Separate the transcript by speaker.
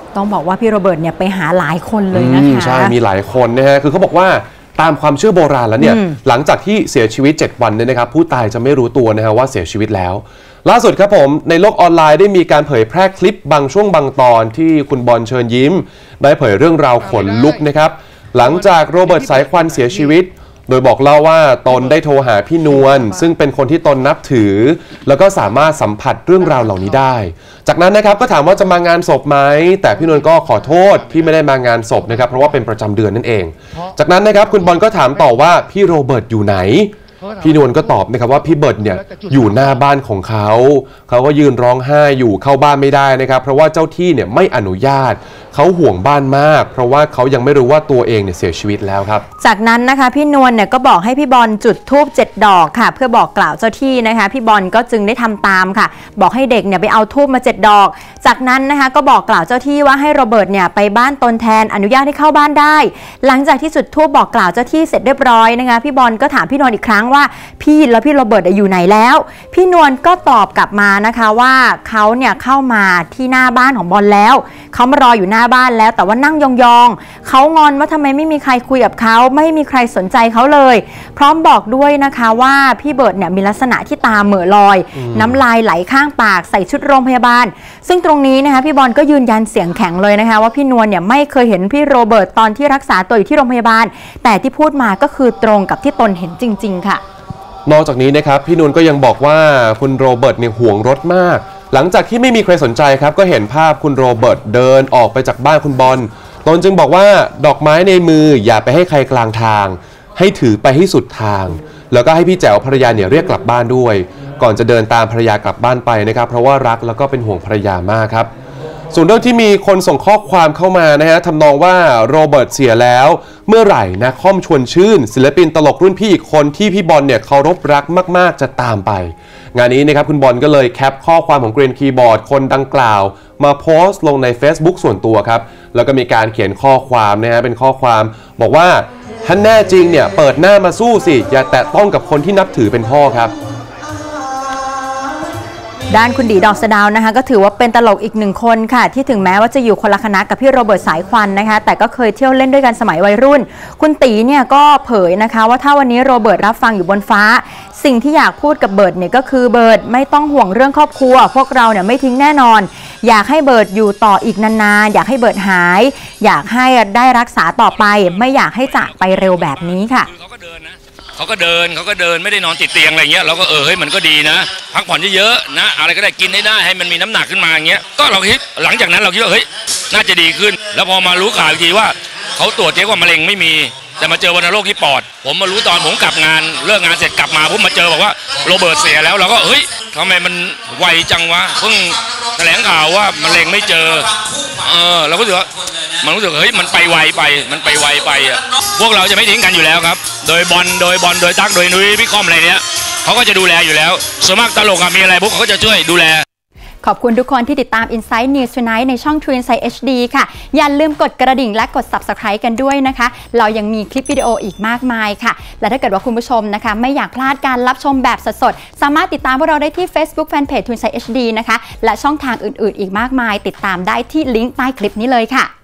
Speaker 1: ต้องบอกว่าพี่โรเบิร์ตเนี่ยไปหาหลายคนเลยนะคะ
Speaker 2: ใช่มีหลายคนนะฮะคือเขาบอกว่าตามความเชื่อโบราณแล้วเนี่ยหลังจากที่เสียชีวิต7 วันเนี่ยนะครับผู้ตายจะไม่รู้ตัวนะฮะว่าเสียชีวิตแล้วล่าสุดครับผมในโลกออนไลน์ได้มีการเผยแพร่คลิปบางช่วงบางตอนที่คุณบอลเชิญยิ้มได้เผยเรื่องราวขนลุกนะครับหลังจากโรเบิร์ตสายควันเสียชีวิตโดยบอกเล่าว่าตนได้โทรหาพี่นวลซึ่งเป็นคนที่ตนนับถือแล้วก็สามารถสัมผัสเรื่องราวเหล่านี้ได้จากนั้นนะครับก็ถามว่าจะมางานศพไหมแต่พี่นวลก็ขอโทษที่ไม่ได้มางานศพนะครับเพราะว่าเป็นประจำเดือนนั่นเองจากนั้นนะครับคุณบอลก็ถามต่อว่าพี่โรเบิร์ตอยู่ไหนพี่นวลก็ตอบนะครับว่าพี่เบิร์ตเนี่ยอยู่หน้าบ้านของเขาก็ยืนร้องไห้อยู่เข้าบ้านไม่ได้นะครับเพราะว่าเจ้าที่เนี่ยไม่อนุญาตเขาห่วงบ้านมากเพราะว่าเขายังไม่รู้ว่าตัวเองเนี่ยเสียชีวิตแล้วครับ
Speaker 1: จากนั้นนะคะพี่นวลเนี่ยก็บอกให้พี่บอลจุดธูป7 ดอกค่ะเพื่อบอกกล่าวเจ้าที่นะคะพี่บอลก็จึงได้ทำตามค่ะบอกให้เด็กเนี่ยไปเอาธูปมา7 ดอกจากนั้นนะคะก็บอกกล่าวเจ้าที่ว่าให้โรเบิร์ตเนี่ยไปบ้านตนแทนอนุญาตให้เข้าบ้านได้หลังจากที่จุดธูปบอกกล่าวเจ้าที่เสร็จเรียบร้อยนะคะพี่บอลก็ถามพี่นวลอีกครั้งว่าพี่โรเบิร์ตอยู่ไหนแล้วพี่นวลก็ตอบกลับมานะคะว่าเขาเนี่ยเข้ามาที่หน้าบ้านของบอลแล้วเขามารออยู่หน้าบ้านแล้วแต่ว่านั่งยองๆเขางอนว่าทำไมไม่มีใครคุยกับเขาไม่มีใครสนใจเขาเลยพร้อมบอกด้วยนะคะว่าพี่เบิร์ตเนี่ยมีลักษณะที่ตาเหม่อลอยน้ำลายไหลข้างปากใส่ชุดโรงพยาบาลซึ่งตรงนี้นะคะพี่บอลก็ยืนยันเสียงแข็งเลยนะคะว่าพี่นวลเนี่ยไม่เคยเห็นพี่โรเบิร์ตตอนที่รักษาตัวอยู่ที่โรงพยาบาลแต่ที่พูดมาก็คือตรงกับที่ตนเห็นจริงๆค่ะ
Speaker 2: นอกจากนี้นะครับพี่นวลก็ยังบอกว่าคุณโรเบิร์ตเนี่ยห่วงรถมากหลังจากที่ไม่มีใครสนใจครับก็เห็นภาพคุณโรเบิร์ตเดินออกไปจากบ้านคุณบอลตนจึงบอกว่าดอกไม้ในมืออย่าไปให้ใครกลางทางให้ถือไปให้สุดทางแล้วก็ให้พี่แจ๋วภรรยาเนี่ยเรียกกลับบ้านด้วยก่อนจะเดินตามภรรยากลับบ้านไปนะครับเพราะว่ารักแล้วก็เป็นห่วงภรรยามากครับส่วนเรื่องที่มีคนส่งข้อความเข้ามานะฮะทำนองว่าโรเบิร์ตเสียแล้วเมื่อไหร่นะคอมชวนชื่นศิลปินตลกรุ่นพี่อีกคนที่พี่บอลเนี่ยเคารพรักมากๆจะตามไปงานนี้นะครับคุณบอลก็เลยแคปข้อความของเกรนคีย์บอร์ดคนดังกล่าวมาโพสต์ลงใน Facebook ส่วนตัวครับแล้วก็มีการเขียนข้อความนะฮะเป็นข้อความบอกว่าถ้าแน่จริงเนี่ยเปิดหน้ามาสู้สิอย่าแตะต้องกับคนที่นับถือเป็นพ่อครับ
Speaker 1: ด้านคุณดีดอกสะดาวนะคะก็ถือว่าเป็นตลกอีก1 คนค่ะที่ถึงแม้ว่าจะอยู่คนละคณะกับพี่โรเบิร์ตสายควันนะคะแต่ก็เคยเที่ยวเล่นด้วยกันสมัยวัยรุ่นคุณตีเนี่ยก็เผยนะคะว่าถ้าวันนี้โรเบิร์ตรับฟังอยู่บนฟ้าสิ่งที่อยากพูดกับเบิร์ตเนี่ยก็คือเบิร์ตไม่ต้องห่วงเรื่องครอบครัวพวกเราเนี่ยไม่ทิ้งแน่นอนอยากให้เบิร์ตอยู่ต่ออีกนานๆอยากให้เบิร์ตหายอยากให้ได้รักษาต่อไปไม่อยากให้จากไปเร็วแบบนี้ค่ะ
Speaker 3: เขาก็เดินไม่ได้นอนติดเตียงอะไรเงี้ยเราก็เฮ้ยมันก็ดีนะพักผ่อนเยอะๆนะอะไรก็ได้กินให้ได้ให้มันมีน้ำหนักขึ้นมาอย่างเงี้ยก็เราคิดหลังจากนั้นเราคิดว่าเฮ้ยน่าจะดีขึ้นแล้วพอมารู้ข่าวอีกทีว่าเขาตรวจเจอว่ามะเร็งไม่มีแต่มาเจอวัณโรคที่ปอดผมมารู้ตอนผมกลับงานเลิกงานเสร็จกลับมาผมมาเจอบอกว่าโรเบิร์ตเสียแล้วเราก็เฮ้ยทำไมมันไวจังวะเพิ่งแถลงข่าวว่ามะเร็งไม่เจอเราก็รู้สึกว่ามันรู้สึกเฮ้ยมันไปไวไปอ่ะพวกเราจะไม่ทิ้งกันอยู่แล้วครับโดยบอลโดยตั๊กโดยนุ้ยพี่คอมอะไรเนี้ยเขาก็จะดูแลอยู่แล้วส่วนมากตลกมีอะไรพวกเขาก็จะช่วยดูแล
Speaker 1: ขอบคุณทุกคนที่ติดตาม Inside News Tonight ในช่อง True Insight HD ค่ะอย่าลืมกดกระดิ่งและกด Subscribe กันด้วยนะคะเรายังมีคลิปวิดีโออีกมากมายค่ะและถ้าเกิดว่าคุณผู้ชมนะคะไม่อยากพลาดการรับชมแบบสดๆสามารถติดตามพวกเราได้ที่ Facebook Fanpage True Insight HD นะคะและช่องทางอื่นๆอีกมากมายติดตามได้ที่ลิงก์ใต้คลิปนี้เลยค่ะ